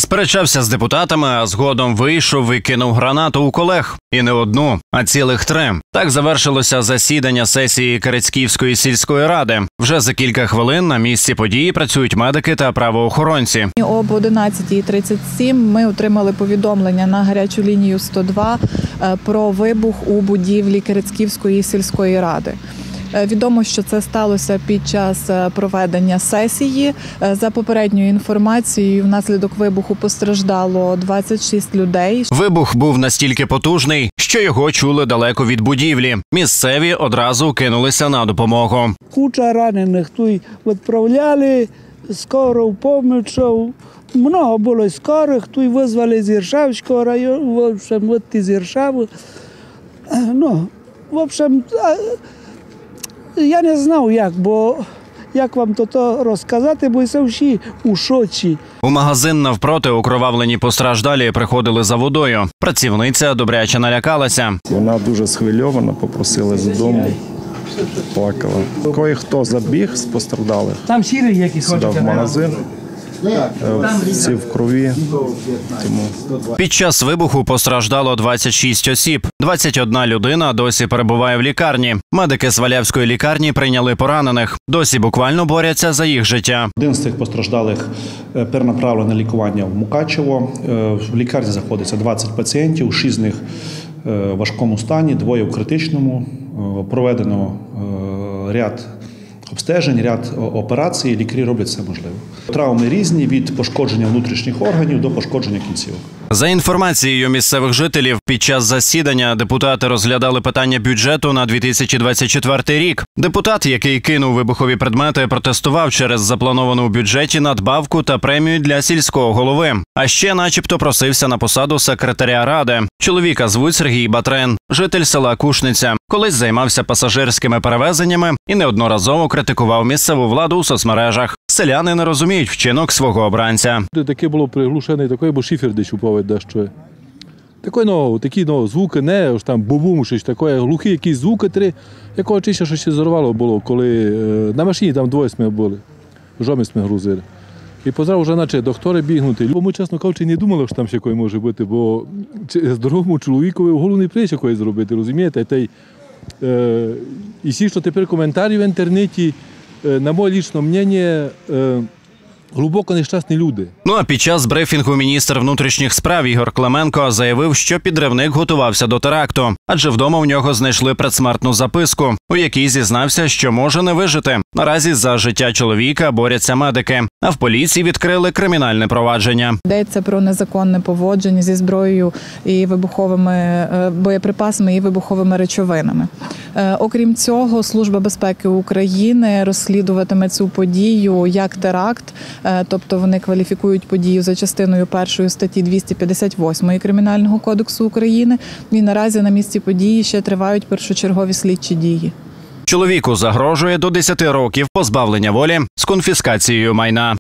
Сперечався з депутатами, а згодом вийшов і кинув гранату у колег. І не одну, а цілих 3. Так завершилося засідання сесії Керецьківської сільської ради. Вже за кілька хвилин на місці події працюють медики та правоохоронці. Об 11:37 ми отримали повідомлення на гарячу лінію 102 про вибух у будівлі Керецьківської сільської ради. Відомо, що це сталося під час проведення сесії. За попередньою інформацією, внаслідок вибуху постраждало 26 людей. Вибух був настільки потужний, що його чули далеко від будівлі. Місцеві одразу кинулися на допомогу. Куча ранених тут відправляли, скоро в допомогу. Много було скорих, тут визвали з Іршавського району, в общем, от із Іршави. Ну, в общем, я не знав як вам то розказати, бо все всі у шоці. У магазин навпроти окровавлені постраждалі приходили за водою. Працівниця добряче налякалася. Вона дуже схвильована, попросила з дому, плакала. Кое-хто забіг з постраждалих сюди в магазин. Всі в крові. Під час вибуху постраждало 26 осіб. 21 людина досі перебуває в лікарні. Медики з Валявської лікарні прийняли поранених. Досі буквально борються за їх життя. Один з цих постраждалих перенаправлений на лікування в Мукачево. В лікарні знаходиться 20 пацієнтів, 6 з них в важкому стані, 2 в критичному. Проведено ряд обстежень, ряд операцій, лікарі роблять все можливе. Травми різні – від пошкодження внутрішніх органів до пошкодження кінцівок. За інформацією місцевих жителів, під час засідання депутати розглядали питання бюджету на 2024 рік. Депутат, який кинув вибухові предмети, протестував через заплановану у бюджеті надбавку та премію для сільського голови. А ще начебто просився на посаду секретаря ради. Чоловіка звуть Сергій Батрен, житель села Кушниця. Колись займався пасажирськими перевезеннями і неодноразово критикував місцеву владу у соцмережах. Селяни не розуміють вчинок свого обранця. Таке було приглушене, такий, бо шифер десь упав дещо. Такі звуки, не ось там бубум, щось таке, глухі якісь звуки, якого чище щось зорвало було, коли на машині там 2 ми були, жомі ми грузили. І позрав вже наче доктори бігнути. Бо ми, чесно кажучи, не думали, що там ще якої може бути, бо здоровому чоловікові в голову не прийде якої зробити, розумієте? І всі, що тепер коментарі в інтернеті, на моє лічне мнення, глибоко нещасні люди. Ну а під час брифінгу міністр внутрішніх справ Ігор Клименко заявив, що підривник готувався до теракту, адже вдома у нього знайшли предсмертну записку, у якій зізнався, що може не вижити. Наразі за життя чоловіка борються медики, а в поліції відкрили кримінальне провадження. Йдеться про незаконне поводження зі зброєю і вибуховими боєприпасами і вибуховими речовинами. Окрім цього, Служба безпеки України розслідуватиме цю подію як теракт, тобто вони кваліфікують подію за частиною 1 статті 258 Кримінального кодексу України. І наразі на місці події ще тривають першочергові слідчі дії. Чоловіку загрожує до 10 років позбавлення волі з конфіскацією майна.